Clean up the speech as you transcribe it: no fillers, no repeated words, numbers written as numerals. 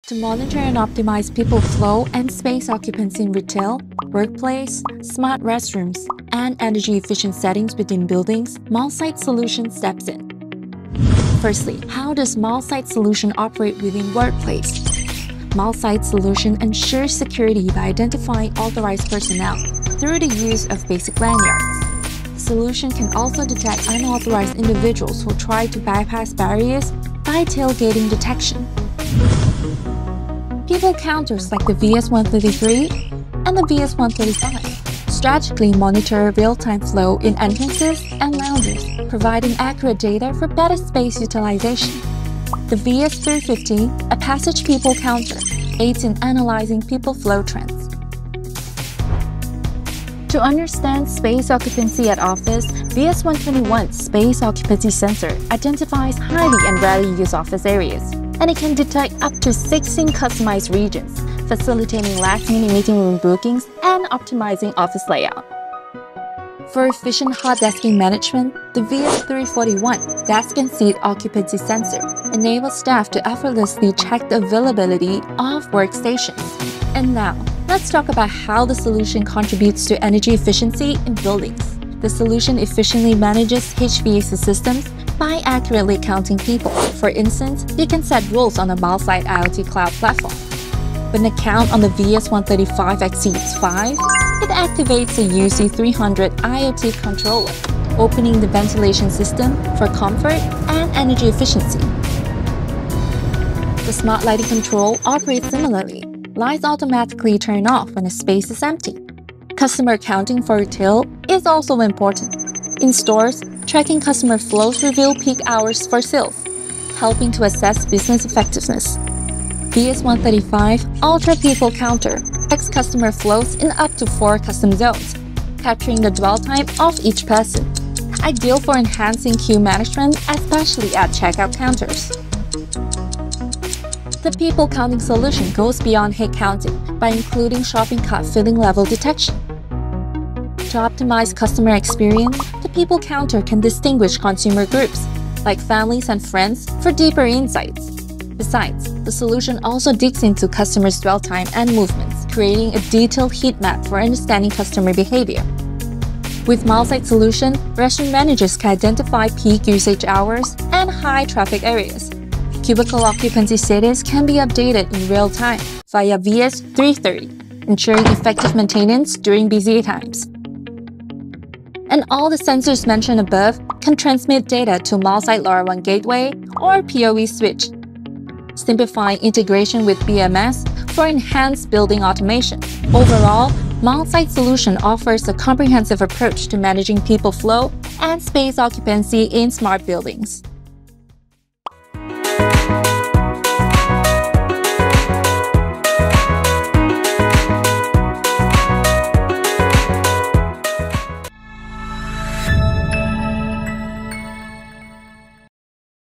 To monitor and optimize people flow and space occupancy in retail, workplace, smart restrooms, and energy-efficient settings within buildings, Milesight Solution steps in. Firstly, how does Milesight Solution operate within workplace? Milesight Solution ensures security by identifying authorized personnel through the use of basic lanyards. The solution can also detect unauthorized individuals who try to bypass barriers by tailgating detection. People counters like the VS133 and the VS135 strategically monitor real-time flow in entrances and lounges, providing accurate data for better space utilization. The VS350, a passage people counter, aids in analyzing people flow trends. To understand space occupancy at office, VS121's space occupancy sensor identifies highly and rarely used office areas, and it can detect up to 16 customized regions, facilitating last-minute meeting room bookings and optimizing office layout. For efficient hot desking management, the VS341 desk and seat occupancy sensor enables staff to effortlessly check the availability of workstations. And now, let's talk about how the solution contributes to energy efficiency in buildings. The solution efficiently manages HVAC systems by accurately counting people. For instance, you can set rules on the Milesight IoT Cloud platform. When the count on the VS135 exceeds 5, it activates the UC300 IoT controller, opening the ventilation system for comfort and energy efficiency. The smart lighting control operates similarly. Lights automatically turn off when a space is empty. Customer counting for retail is also important. In stores, tracking customer flows reveal peak hours for sales, helping to assess business effectiveness. VS135 Ultra People Counter tracks customer flows in up to 4 custom zones, capturing the dwell time of each person, ideal for enhancing queue management, especially at checkout counters. The people counting solution goes beyond head counting by including shopping cart filling level detection. To optimize customer experience, the people counter can distinguish consumer groups, like families and friends, for deeper insights. Besides, the solution also digs into customers' dwell time and movements, creating a detailed heat map for understanding customer behavior. With Milesight Solution, restaurant managers can identify peak usage hours and high traffic areas. Cubicle occupancy status can be updated in real time via VS330, ensuring effective maintenance during busy times. And all the sensors mentioned above can transmit data to Milesight LoRaWAN gateway or PoE switch, simplifying integration with BMS for enhanced building automation. Overall, Milesight Solution offers a comprehensive approach to managing people flow and space occupancy in smart buildings.